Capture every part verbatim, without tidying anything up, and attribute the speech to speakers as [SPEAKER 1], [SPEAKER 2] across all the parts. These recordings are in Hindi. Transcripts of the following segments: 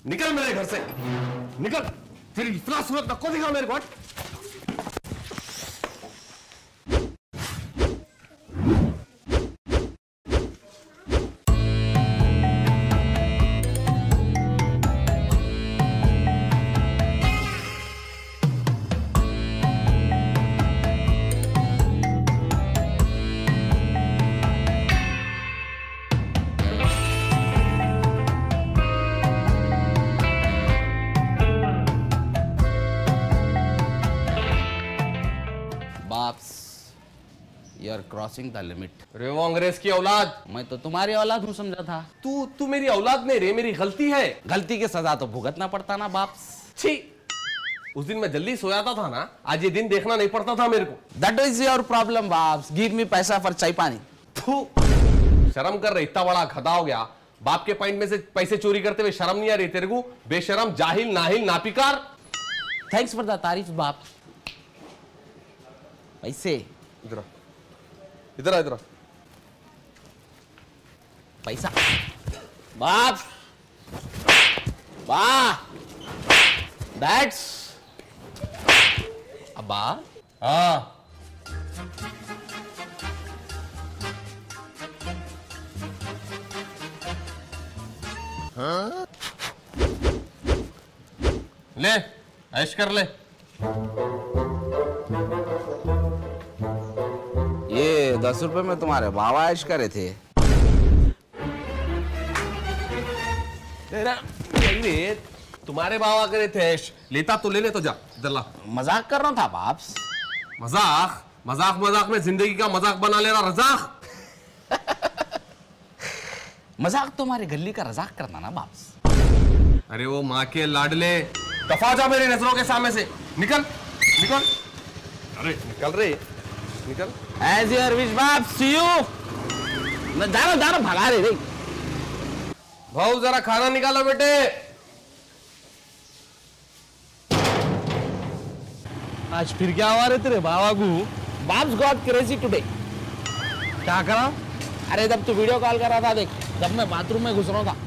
[SPEAKER 1] निकल मेरे घर से, निकल। फिर इतना सूरत नको दिखा मेरे को।
[SPEAKER 2] You are crossing the limit.
[SPEAKER 1] रे वो अंग्रेज की औलाद।
[SPEAKER 2] मैं तो तुम्हारी औलाद हूँ समझा था।
[SPEAKER 1] तू तू मेरी औलाद नहीं रे, मेरी गलती है।
[SPEAKER 2] गलती की सजा तो भुगतना पड़ता ना बाप।
[SPEAKER 1] छी, उस दिन मैं जल्दी सोया था ना, आज ये दिन देखना नहीं पड़ता था मेरे को।
[SPEAKER 2] That is your problem बाप। Give me पैसा for चाय पानी।
[SPEAKER 1] तू शर्म कर रहे, इतना बड़ा खदा हो गया, बाप के पॉइंट में से पैसे चोरी करते हुए शर्म नहीं आ रही तेरे को? बेशरम, जाहिल, नाहिल, नापिकार।
[SPEAKER 2] Thanks for the तारीफ बाप। पैसे
[SPEAKER 1] इधर इधर इधर
[SPEAKER 2] पैसा बाप बा दैट्स अब्बा।
[SPEAKER 1] हाँ हाँ ले ऐश कर ले।
[SPEAKER 2] ये दस रुपए में तुम्हारे बाबा ऐश करे थे।
[SPEAKER 1] तेरा नहीं रे, तुम्हारे बाबा करे थे ऐश। लेता तो ले ले, तो जा इधर ला।
[SPEAKER 2] मजाक कर रहा था बाप।
[SPEAKER 1] मजाक मजाक मजाक में जिंदगी का मजाक बना ले रहा रजाक।
[SPEAKER 2] मजाक तुम्हारे गली का रजाक करना ना बाप।
[SPEAKER 1] अरे वो माँ के लाडले, दफा जा मेरी नजरों के सामने से। निकल निकल, अरे निकल रे निकल।
[SPEAKER 2] As your wish बाप, see you। न जाना जाना भगा रहे रे।
[SPEAKER 1] भाऊ जरा खाना निकालो बेटे।
[SPEAKER 3] आज फिर क्या हुआ रे तेरे बाबा को?
[SPEAKER 2] Babs got crazy today।
[SPEAKER 3] क्या करा?
[SPEAKER 2] अरे जब तू वीडियो कॉल कर रहा था देख, जब मैं बाथरूम में घुस रहा था।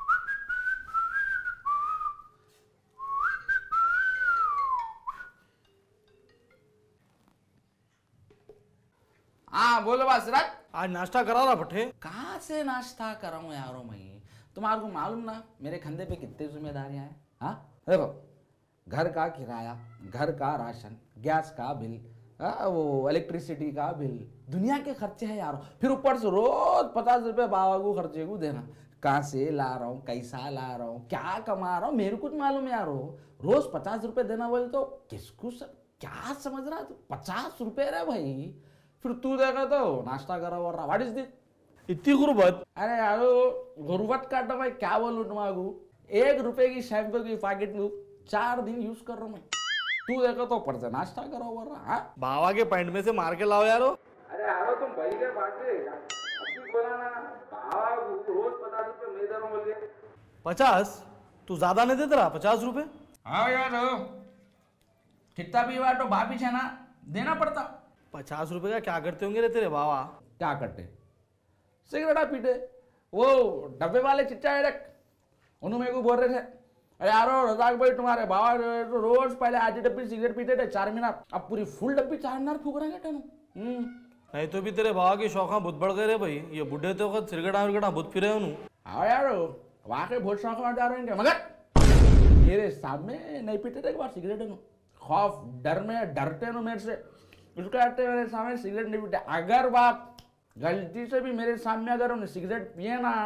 [SPEAKER 2] हाँ बोलो बासराज।
[SPEAKER 3] आज नाश्ता करा रहा पट्टे?
[SPEAKER 2] कहाँ से नाश्ता कराऊं यारो मैं? तुम्हारे को मालूम ना मेरे कंधे पे कितनी जिम्मेदारियां हैं? हाँ देखो, घर का किराया, घर का राशन, गैस का बिल, आ, वो इलेक्ट्रिसिटी का बिल, दुनिया के खर्चे हैं यारो। फिर ऊपर से रोज पचास रुपए बाबा को खर्चे को देना। कहाँ से ला रहा हूँ, कैसा ला रहा हूँ, क्या कमा रहा हूँ, मेरे कुछ मालूम यारो। रोज पचास रुपए देना बोले तो किसको सब क्या समझ रहा तू? पचास रुपए रे भाई। फिर तू देखा तो नाश्ता करा और व्हाट इज दिस?
[SPEAKER 3] इतनी गुर्बत?
[SPEAKER 2] अरे यारो गुर्बत का तो मैं क्या बोलूं तुम्हारा? एक रुपए की शैम्पू की पैकेट में चार दिन यूज कर रहा हूं मैं। तू देखा तो पर से नाश्ता करा और हाँ
[SPEAKER 3] बाबा के पॉइंट में से मार के लाओ यारो।
[SPEAKER 2] अरे यारो तुम भाई के बाटे अपनी बोला ना, बाबा रोज पचास रुपए मैं दे रहा हूं बोल के।
[SPEAKER 3] पचास? तू ज्यादा नहीं देता रहा पचास रुपए?
[SPEAKER 2] हाँ यार कितना भी बार तो बापी है ना, देना पड़ता।
[SPEAKER 3] पचास रुपए का क्या करते होंगे रे तेरे बाबा?
[SPEAKER 2] क्या करते? सिगरेटा पीते। वो डब्बे वाले चिच्चा है उन्होंने मेरे को बोल रहे थे, अरे यारो रजाक भाई तुम्हारे बाबा तो रोज पहले आधी डब्बी सिगरेट पीते थे चार मीनार, अब पूरी फुल डब्बी चार मीनार फूक रहे हैं।
[SPEAKER 3] नहीं तो भी तेरे बाबा की शौका बहुत बढ़ गए रे भाई। ये बुढ़े तो वक्त सिगरेटा विगरेटा बहुत फिरे उन्होंने।
[SPEAKER 2] हाँ यार वाकई बहुत शौक जा रहे हैं, मगर मेरे सामने नहीं पीते थे एक बार सिगरेट। खौफ डर में डरते नो मेरे से, उसको आते मेरे सामने सिगरेट नहीं पीते। अगर बाप गलती से भी मेरे सामने अगर उन्हें सिगरेट पिए ना,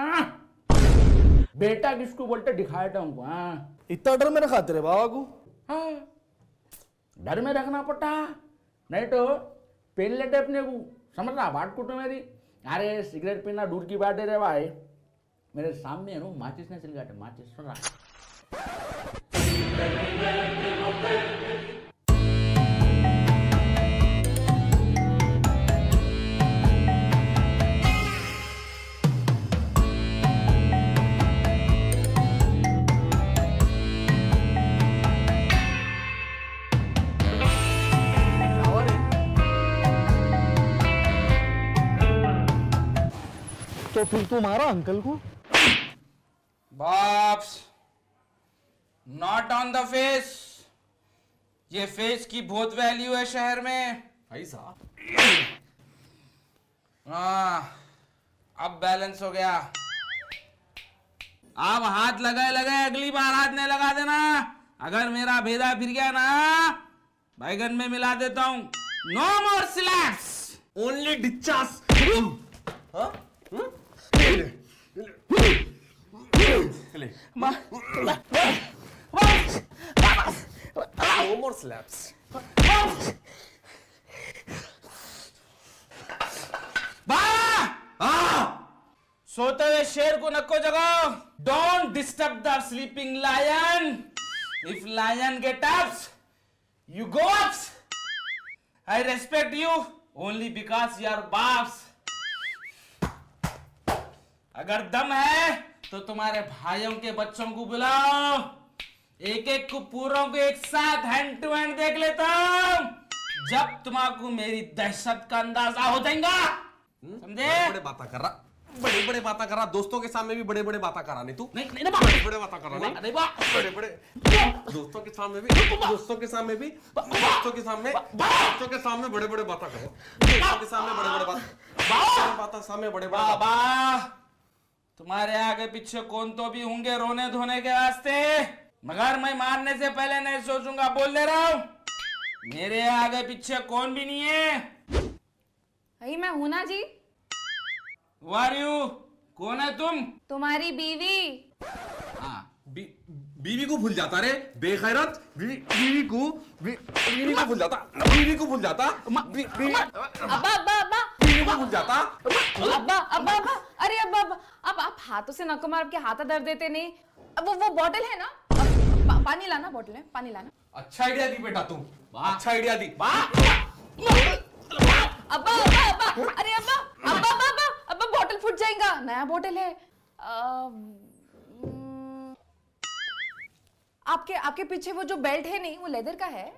[SPEAKER 2] बेटा किसको बोलते दिखाया था उनको। हाँ
[SPEAKER 3] इतना डर में रखा तेरे बाबा को?
[SPEAKER 2] हाँ डर में रखना पड़ता, नहीं तो पेन लेते अपने को, समझ रहा बात को तो मेरी। अरे सिगरेट पीना दूर की बात है रे भाई, मेरे सामने है ना माचिस ने सिलगाटे माचिस सुन रहा।
[SPEAKER 3] तो फिर तू मारा अंकल को?
[SPEAKER 1] बाप्स
[SPEAKER 2] नॉट ऑन द फेस। ये फेस की बहुत वैल्यू है शहर में।
[SPEAKER 1] ऐसा?
[SPEAKER 2] हाँ, अब बैलेंस हो गया। अब हाथ लगाए लगाए अगली बार हाथ नहीं लगा देना। अगर मेरा भेदा फिर गया ना, बैगन में मिला देता हूं। नो मोर स्लैप्स,
[SPEAKER 1] ओनली डिचास। हाँ? No more slaps.
[SPEAKER 2] सोते हुए शेर को नको जगाओ। Don't disturb the sleeping lion. If lion get up, you go up. I respect you only because you are बाप्स। अगर दम है तो तुम्हारे भाइयों के बच्चों को बुलाओ। एक एक को पूरों को एक साथ हैंड टू हैंड देख लेता हूं। जब तुम्हारा मेरी दहशत का अंदाजा हो जाएगा। समझे?
[SPEAKER 1] बड़े बातें कर रहा, बड़े बड़े बातें कर रहा। दोस्तों के सामने भी बड़े बड़े बातें करा नहीं तू।
[SPEAKER 2] नहीं नहीं नहीं
[SPEAKER 1] बड़े बड़े बातें करा नहीं।
[SPEAKER 2] नहीं बात
[SPEAKER 1] बड़े बड़े दोस्तों के सामने भी दोस्तों के सामने भी दोस्तों के सामने दोस्तों के सामने बड़े बड़े बातें करो। दोस्तों के सामने बड़े बड़े बात बातें सामने बड़े बड़े
[SPEAKER 2] बाबा, तुम्हारे आगे पीछे कौन तो भी होंगे रोने धोने के वास्ते, मगर मैं मारने से पहले नहीं सोचूंगा। बोल दे रहा हूँ, मेरे आगे पीछे कौन भी नहीं है।
[SPEAKER 4] भाई मैं हूं ना जी।
[SPEAKER 2] Who are you? कौन है तुम?
[SPEAKER 4] तुम्हारी बीवी।
[SPEAKER 2] हाँ,
[SPEAKER 1] बी, बीवी को भूल जाता रे बेखैरत। बीवी बीवी को बी, बीवी को भूल जाता बीवी को भूल जाता बी, बी,
[SPEAKER 4] अब्बा अब्बा अब्बा
[SPEAKER 1] बीवी को भूल जाता।
[SPEAKER 4] अब्बा अब्बा अब्बा अरे अब्बा अब्बा अब आप हाथों से नको मार, आपके हाथ दर्द देते नहीं। अब वो वो बॉटल है ना, अब पा, पानी लाना, बॉटल है, पानी लाना।
[SPEAKER 1] अच्छा आइडिया दी बेटा तू, अच्छा आइडिया दी।
[SPEAKER 4] अब्बा अब्बा अब्बा अरे अब्बा अब्बा अब्बा अब्बा अब्बा बॉटल फूट जाएगा। नया बॉटल है। अम्म, आपके आपके पीछे वो जो बेल्ट है नहीं, वो लेदर का है।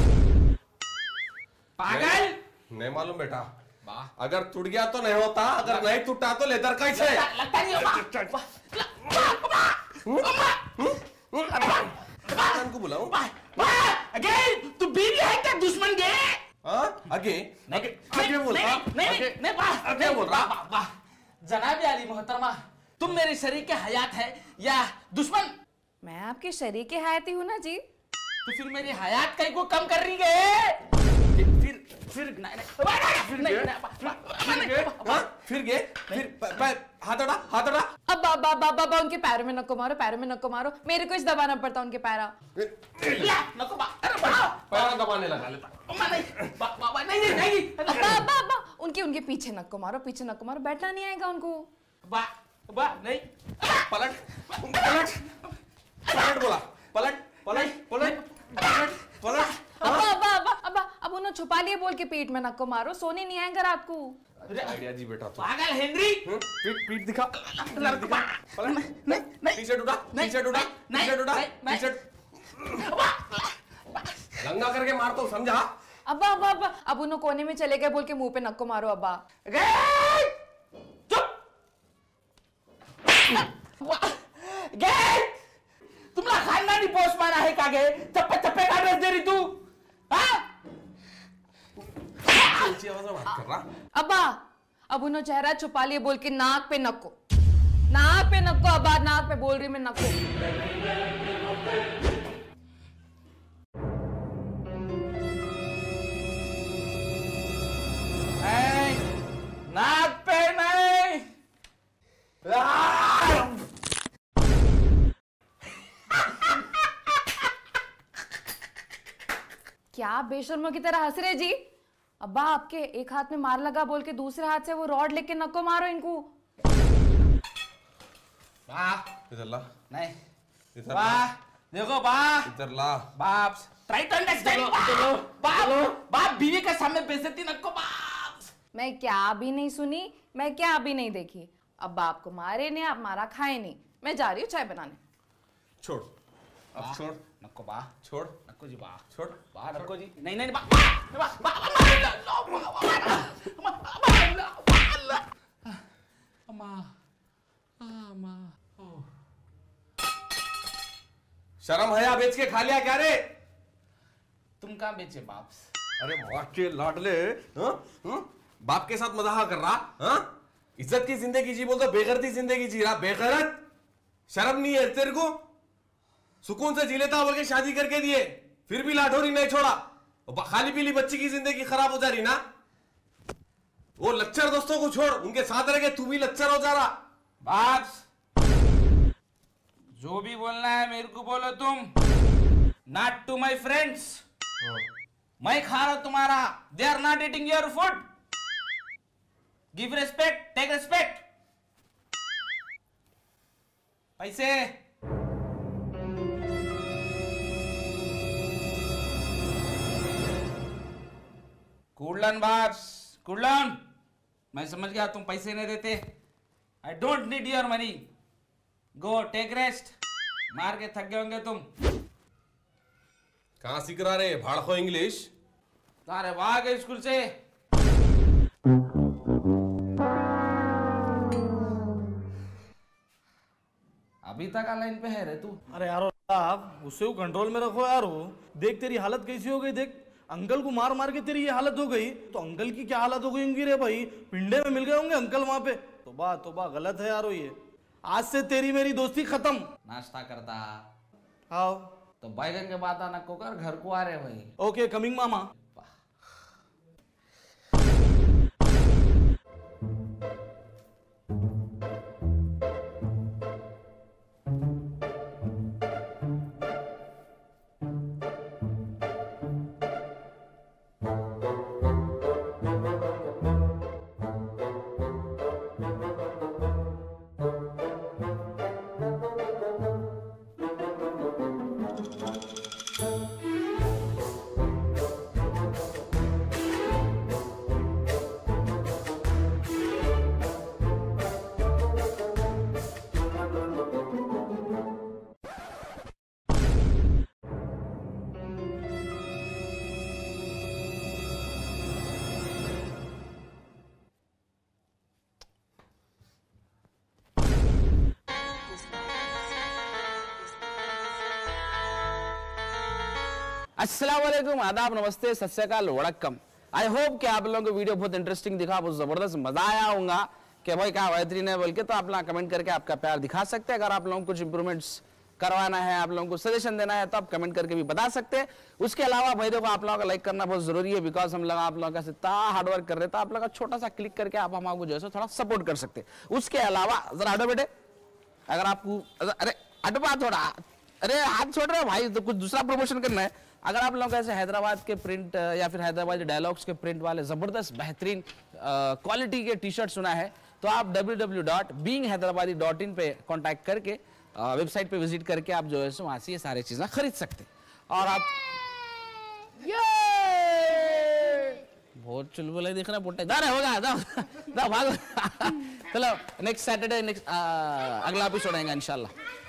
[SPEAKER 2] पागल
[SPEAKER 1] नहीं मालूम बेटा। अगर टूट गया तो नहीं होता, अगर नहीं टूटा तो लेदर का ही है।
[SPEAKER 2] लगता नहीं
[SPEAKER 1] को बुलाऊं?
[SPEAKER 2] अगे तू बीवी है क्या दुश्मन के?
[SPEAKER 1] आगे
[SPEAKER 2] नहीं
[SPEAKER 1] आगे बोल रहा
[SPEAKER 2] नहीं नहीं नहीं
[SPEAKER 1] आगे बोल रहा।
[SPEAKER 2] जनाब आली मोहतरमा, तुम मेरे शरीक हयात है या दुश्मन?
[SPEAKER 4] मैं आपकी शरीक हयाती हूँ ना जी।
[SPEAKER 2] तो फिर मेरी हयात कहीं को कम कर रही है? फिर फिर नहीं नहीं
[SPEAKER 1] फिर गए फिर हाथ अड़ा हाथ अड़ा।
[SPEAKER 4] अब बाबा बाबा बाबा उनके पैरों में नको मारो, पैरों में नको मारो। मेरे को इस दबाना पड़ता उनके पैरा।
[SPEAKER 2] नको पैरा
[SPEAKER 1] दबाने लगा लेता।
[SPEAKER 2] बाबा नहीं नहीं नहीं
[SPEAKER 4] अब्बा अब्बा अब्बा उनके उनके पीछे नको मारो, पीछे नको मारो। बैठना नहीं आएगा उनको।
[SPEAKER 2] बा बा नहीं
[SPEAKER 1] पलट पलट पलट बोला पलट पलट पलट पलट पलट।
[SPEAKER 4] अब्बा अब्बा अब्बा अब्बा अब उन्होंने छुपा लिए बोल के पीठ में नको मारो, सोने नहीं आएगा रात को।
[SPEAKER 1] आइडिया जी बेटा तू।
[SPEAKER 2] पागल हेनरी,
[SPEAKER 1] पीठ पीठ दिखा दिखा। पलट
[SPEAKER 2] नहीं नहीं
[SPEAKER 1] टी-शर्ट उठा टी-शर्ट उठा टी-शर्ट उठा टी-शर्ट गंगा करके मार तो समझा।
[SPEAKER 4] अब्बा अब्बा अब्बा अब उन्होंने कोने में चले गए बोल के मुंह पे नको मारो। अब्बा
[SPEAKER 2] चुप। तुमला खानदानी पोस्ट मारा है कागे? चप्पे चप्पे का ड्रेस दे रही तू? हाँ?
[SPEAKER 1] ऊंची आवाज में बात कर रहा।
[SPEAKER 4] अब्बा अब उन्होंने चेहरा छुपा लिए बोल के नाक पे नको, नाक पे नको। अब्बा नाक पे बोल रही मैं नको।
[SPEAKER 2] नाक पे नहीं।
[SPEAKER 4] क्या बेशर्मों की तरह हंस रहे जी? अब्बा आपके एक हाथ में मार लगा बोल के दूसरे हाथ से वो रॉड लेके नको मारो इनको।
[SPEAKER 1] इधर ला
[SPEAKER 2] नहीं
[SPEAKER 1] इधर
[SPEAKER 2] बा
[SPEAKER 1] ला
[SPEAKER 2] देखो बा
[SPEAKER 1] इधर ला।
[SPEAKER 2] बाप ट्राई टू अंडरस्टैंड। बाप बाप बीवी के सामने बेइज्जती नको बाप।
[SPEAKER 4] मैं क्या भी नहीं सुनी, मैं क्या भी नहीं देखी। अब आपको मारे नहीं, आप मारा खाए नहीं। मैं जा रही हूँ चाय बनाने।
[SPEAKER 1] छोड़ अब छोड़
[SPEAKER 2] नको बा
[SPEAKER 1] छोड़
[SPEAKER 2] नको जी बा
[SPEAKER 1] छोड़
[SPEAKER 2] बा नको जी नहीं नहीं बा बा अम्मा अम्मा
[SPEAKER 1] शर्म हया बेच के खा लिया क्या रे?
[SPEAKER 2] तुम कहाँ बेचे बाप?
[SPEAKER 1] अरे माँ के लाडले, हाँ? हाँ? बाप के साथ मजाक कर रहा, हाँ? इज्जत की जिंदगी जी बोल तो बेगैरती जिंदगी जी रहा, बेगैरत। शर्म नहीं है तेरे को? सुकून से जी लेता बोल के शादी करके दिए, फिर भी लाठोरी नहीं छोड़ा। खाली पीली बच्ची की जिंदगी खराब हो जा रही ना। वो लच्चर दोस्तों को छोड़, उनके साथ रह के तू भी लच्चर हो जा रहा।
[SPEAKER 2] बाप्स, जो भी बोलना है मेरे को बोलो तुम, नॉट टू माई फ्रेंड्स। मैं खा रहा तुम्हारा, they are not eating your food. Give respect, take respect. पैसे कुडलन बाप्स, कुडलन, मैं समझ गया तुम पैसे नहीं देते। I don't need your money, go take rest. मार के थक गए होंगे तुम।
[SPEAKER 1] कहां सीख रहा रे भाड़खो इंग्लिश?
[SPEAKER 2] तुम्हारे वहां गए स्कूल से। अभी तक लाइन पे है रे तू।
[SPEAKER 3] अरे यार आप उससे वो कंट्रोल में रखो यार। वो देख तेरी हालत कैसी हो गई, देख अंकल को मार मार के तेरी ये हालत हो गई, तो अंकल की क्या हालत हो गई होंगी रे भाई। पिंडे में मिल गए होंगे अंकल वहां पे। तोबा तोबा, गलत है यार ये। आज से तेरी मेरी दोस्ती खत्म।
[SPEAKER 2] नाश्ता करता
[SPEAKER 3] हाँ
[SPEAKER 2] तो बैगन के बाद आना को कर, घर को आ रहे भाई।
[SPEAKER 3] ओके, कमिंग मामा।
[SPEAKER 2] अस्सलाम वालेकुम, आदाब, नमस्ते, सत श्री अकाल, वड़क्कम। आई होप कि आप लोगों को वीडियो बहुत इंटरेस्टिंग दिखा, बहुत जबरदस्त मजा आया होगा कि भाई क्या बेहतरीन है बोल के। तो आप लोग कमेंट करके आपका प्यार दिखा सकते हैं। अगर आप लोगों को कुछ इंप्रूवमेंट्स करवाना है, आप लोगों को सजेशन देना है, तो आप कमेंट करके भी बता सकते हैं। उसके अलावा भाई देखो, आप लोगों का लाइक करना बहुत जरूरी है, बिकॉज हम लोग आप लोगों का इतना हार्डवर्क कर रहे हैं, तो आप लोग का छोटा सा क्लिक करके आप हमको जो है थोड़ा सपोर्ट कर सकते हैं। उसके अलावा जरा हटो बेटे, अगर आपको अरे हटवा थोड़ा, अरे हाथ छोड़ रहे हो भाई, तो कुछ दूसरा प्रमोशन करना है। अगर आप लोग ऐसे हैदराबाद के प्रिंट या फिर हैदराबाद डायलॉग्स के प्रिंट वाले जबरदस्त बेहतरीन क्वालिटी के टी शर्ट सुना है, तो आप W W W dot being Hyderabadi dot in पे कॉन्टैक्ट करके वेबसाइट पे विजिट करके आप जो है वहां से ये सारी चीजें खरीद सकते हैं। और आप बहुत चुलबुला दिख रहा है, जा रहे होगा, जाओ भागो। चलो नेक्स्ट सैटरडे नेक्स्ट अगला एपिसोड आएगा इंशाल्लाह।